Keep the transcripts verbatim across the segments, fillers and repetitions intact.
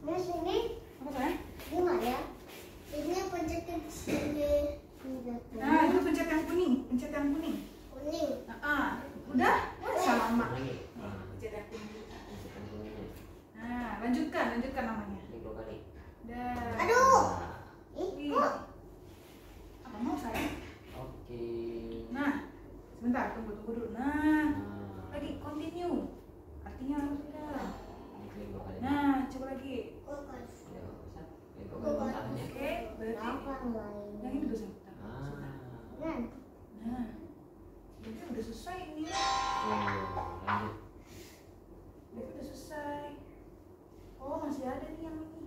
Terus ini Apa sayang? gimana ya? Ini pencet ke sini. Nah, itu pencet yang kuning, pencet yang kuning. Kuning. Nah, udah? Sama. Lagi. Pencet yang kuning. Nah, lanjutkan, lanjutkan namanya. Ini dua kali. Dah. Aduh. Ih. Ih, kok Apa mau sayang? Oke. Nah, sebentar, tunggu, tunggu dulu. Nah, Nah, lagi continue. Artinya lanjutkan. ini dua kali. Nah, coba lagi. kok kan? Ayo, Ustaz. Ini dua kali tangannya. Oke, berarti Apa main? yang ini udah selesai. Ah. Kan? Nah, berarti udah selesai ini. Oh, lanjut. Berarti udah selesai. Oh, masih ada nih yang ini.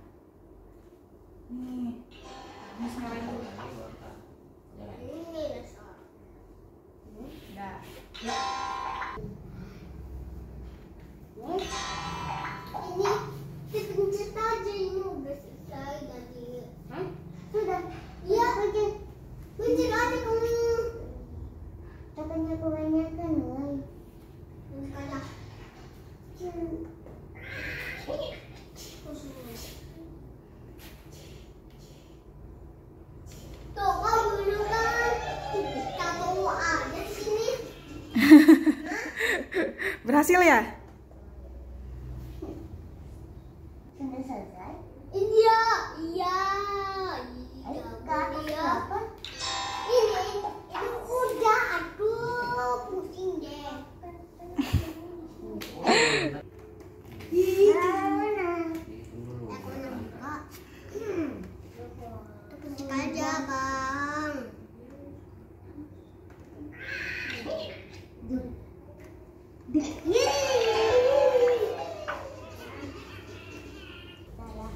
Nih, ini sekarang itu. Ini wortel. Jalan. Ini dasar. Dah. Ini dipencet aja ini udah selesai jadi. Hah? Sudah. Iya. Pencet. Pencet aja kamu. Katanya kebanyakan, woy. Kalah. Tuh, kau dulu kan. Kita tunggu aja di sini. Berhasil ya? Sudah selesai? Iya, iya, iya. Iya. Ini, ini udah, aduh, pusing deh. Iya, mana? Dihitung dulu. Aku nampak. Hmm. Tepuk aja, Bang. Duh. Duh. Yeay. Salah.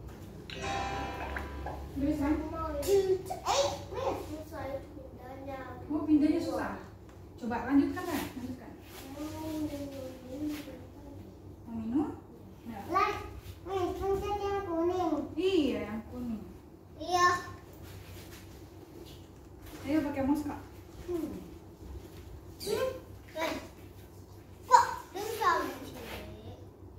Bisa. Eh, weh, selesai pindahnya. Oh, pindahnya susah. Coba lanjutkan ya, lanjutkan. Mau minum? Nah. Lah, weh, pencet yang kuning. Iya, yang kuning. Iya. Ayo pakai mouse kak. Hmm. Hmm. Eh, kok tinggal di sini?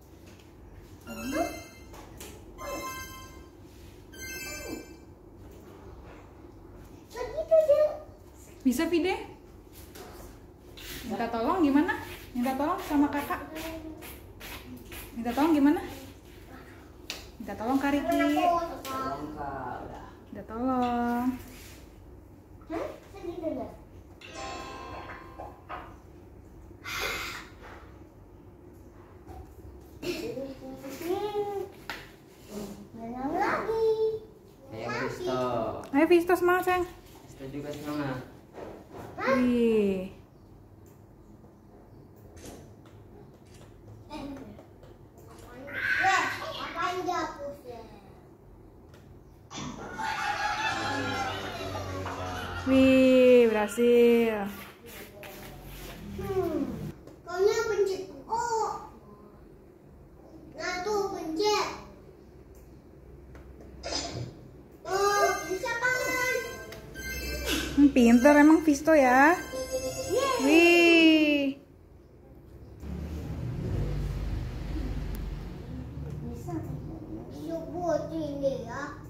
Segitu aja. Bisa Vide? Minta tolong gimana? Minta tolong sama kakak. Minta tolong gimana? Minta tolong Kak Riki. Tolong, Kak. Udah. Minta tolong. Hah? Segitu aja. Menang lagi. Ayo, Risto. Ayo Visto semangat sayang. Risto juga semangat. Wih. Eh, weh, apain dia pusing? Wih, berhasil. Hmm, kayaknya pencet O. Nah tuh pencet. Oh, bisa kan? Hmm, pinter emang Visto ya. Yeay. Wih. Bisa. Bisa buat ini ya.